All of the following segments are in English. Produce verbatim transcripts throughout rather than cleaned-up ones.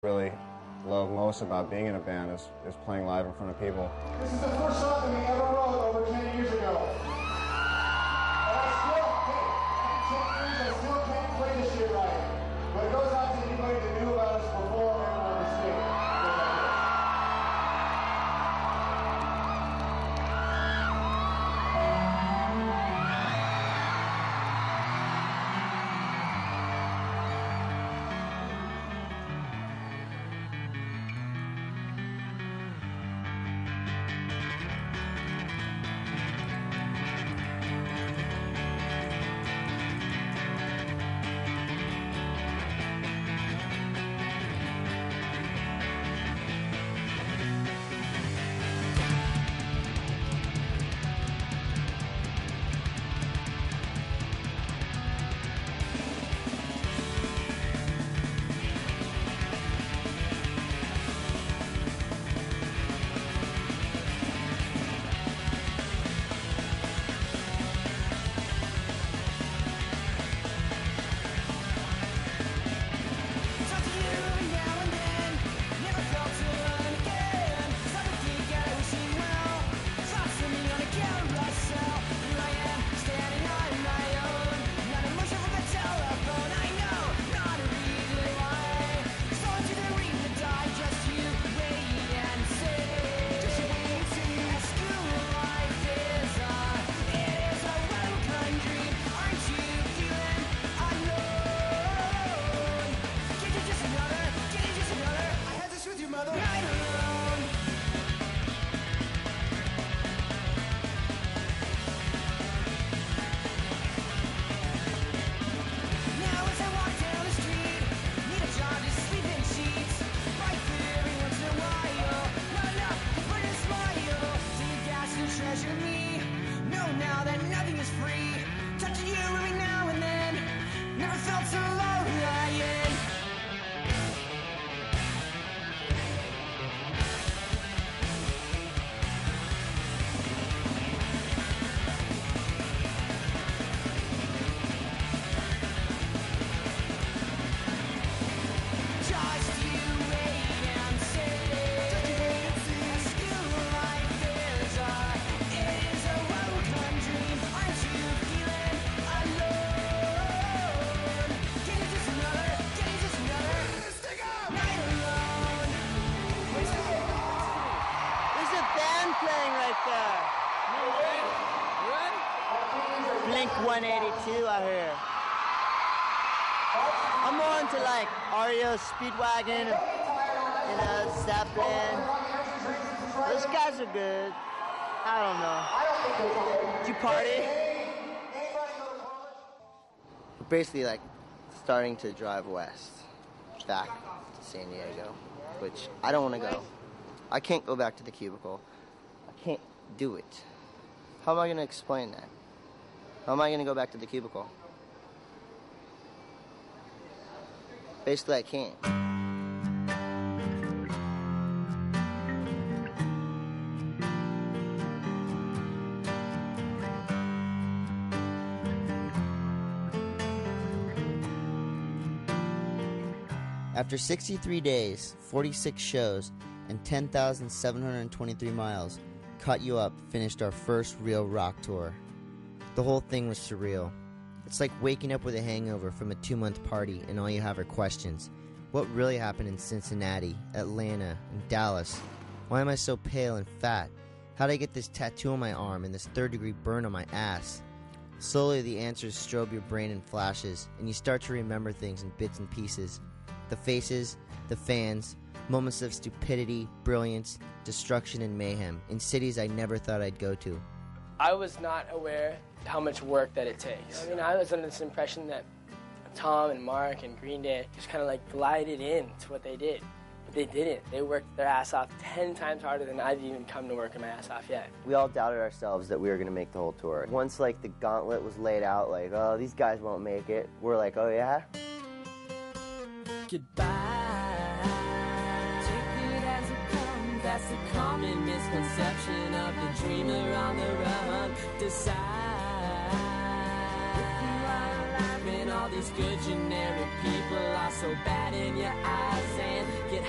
Really love most about being in a band is, is playing live in front of people. This is the first song that we ever wrote over ten years ago. And I still, hey, after ten years, I still can't play this shit right. But it goes out to anybody that knew about us before and on the stage. Blink one eighty-two out here. I'm more into like R E O Speedwagon, you know, Zeppelin. Those guys are good. I don't know. Did you party? We're basically like starting to drive west, back to San Diego, which I don't want to go. I can't go back to the cubicle. I can't do it. How am I going to explain that? How am I going to go back to the cubicle? Basically, I can't. After sixty-three days, forty-six shows, and ten thousand seven hundred twenty-three miles, Cut You Up finished our first real rock tour. The whole thing was surreal. It's like waking up with a hangover from a two-month party and all you have are questions. What really happened in Cincinnati, Atlanta, and Dallas? Why am I so pale and fat? How did I get this tattoo on my arm and this third-degree burn on my ass? Slowly the answers strobe your brain in flashes, and you start to remember things in bits and pieces. The faces, the fans, moments of stupidity, brilliance, destruction, and mayhem in cities I never thought I'd go to. I was not aware how much work that it takes. I mean, I was under this impression that Tom and Mark and Green Day just kind of like glided into what they did. But they didn't. They worked their ass off ten times harder than I've even come to working my ass off yet. We all doubted ourselves that we were going to make the whole tour. Once like the gauntlet was laid out, like, oh, these guys won't make it, we're like, oh yeah? Goodbye. Take it as it comes. That's the common misconception of the dreamer on the run. Decide if you are alive, and all these good generic people are so bad in your eyes. And get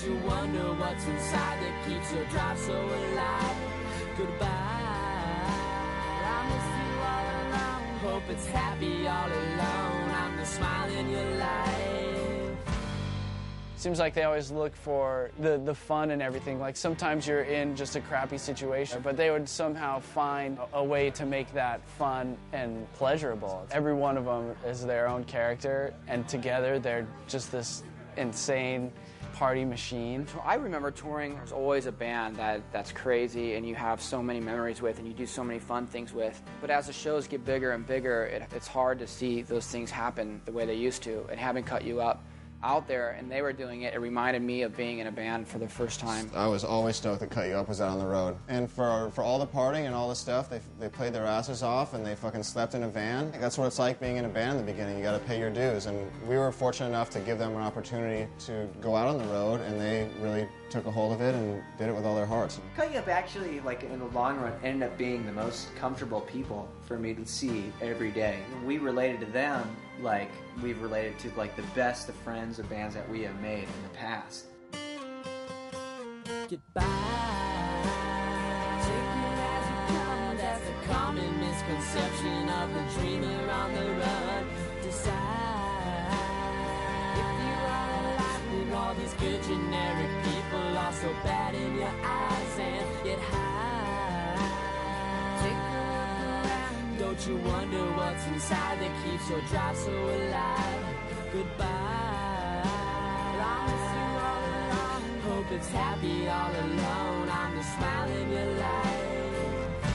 you wonder what's inside that keeps your drive so alive? Goodbye, I miss you all alone. Hope it's happy all alone. I'm the smile in your life. Seems like they always look for the, the fun and everything. Like sometimes you're in just a crappy situation, but they would somehow find a, a way to make that fun and pleasurable. Every one of them is their own character, and together they're just this insane party machine. I remember touring. There's always a band that, that's crazy and you have so many memories with and you do so many fun things with. But as the shows get bigger and bigger, it, it's hard to see those things happen the way they used to. And having Cut You Up out there and they were doing it, it reminded me of being in a band for the first time. I was always stoked that Cut You Up was out on the road. And for for all the partying and all the stuff, they, they played their asses off and they fucking slept in a van. That's what it's like being in a band in the beginning. You gotta pay your dues. And we were fortunate enough to give them an opportunity to go out on the road, and they really took a hold of it and did it with all their hearts. Cut You Up actually, like in the long run, ended up being the most comfortable people for me to see every day. We related to them like we've related to like the best of friends of bands that we have made in the past. Goodbye. Take it as it comes. That's the common misconception of the dreamer on the run. Decide if you are alive when all these good generic people are so bad in your eyes, and get high. Take a look around. Don't you wonder what's inside that keeps your drive so alive? Goodbye. I miss you all alone. Hope it's happy all alone. I'm the smile in your life.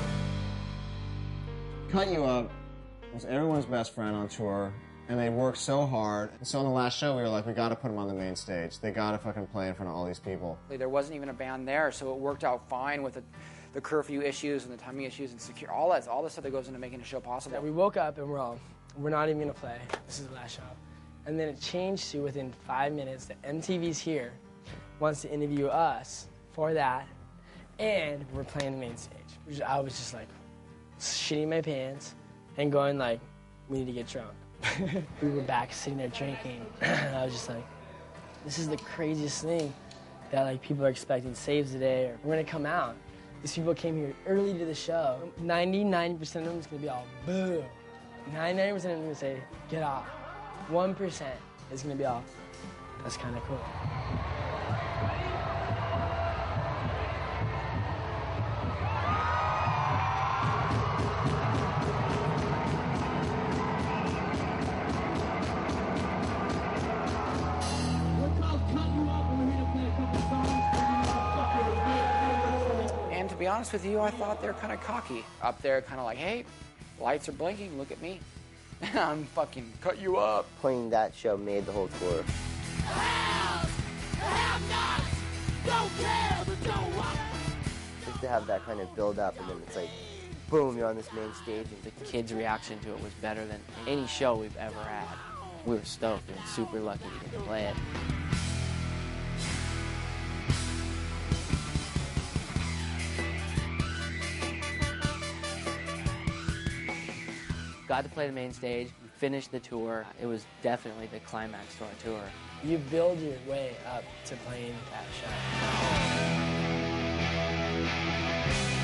Cut You Up was everyone's best friend on tour, and they worked so hard. And so on the last show, we were like, we gotta put them on the main stage. They gotta fucking play in front of all these people. There wasn't even a band there, so it worked out fine with the, the curfew issues and the timing issues and secure, all that, all the stuff that goes into making a show possible. Yeah, we woke up and we're all, we're not even gonna play. This is the last show. And then it changed to within five minutes that M T V's here, wants to interview us for that, and we're playing the main stage. Which I was just like, shitting my pants and going like, we need to get drunk. We were back sitting there drinking, and I was just like, this is the craziest thing that like people are expecting saves today, or we're gonna come out. These people came here early to the show. ninety-nine percent of them is gonna be all boo. ninety-nine percent of them are gonna say, get off. one percent is gonna be all, that's kinda cool. And to be honest with you, I thought they were kind of cocky. Up there, kind of like, hey, lights are blinking, look at me. I'm fucking Cut You Up. Playing that show made the whole tour. Just to have that kind of build up, and then it's like, boom, you're on this main stage. And the kids' reaction to it was better than any show we've ever had. We were stoked and super lucky to get to play it. Got to play the main stage, finished the tour. It was definitely the climax to our tour. You build your way up to playing that show.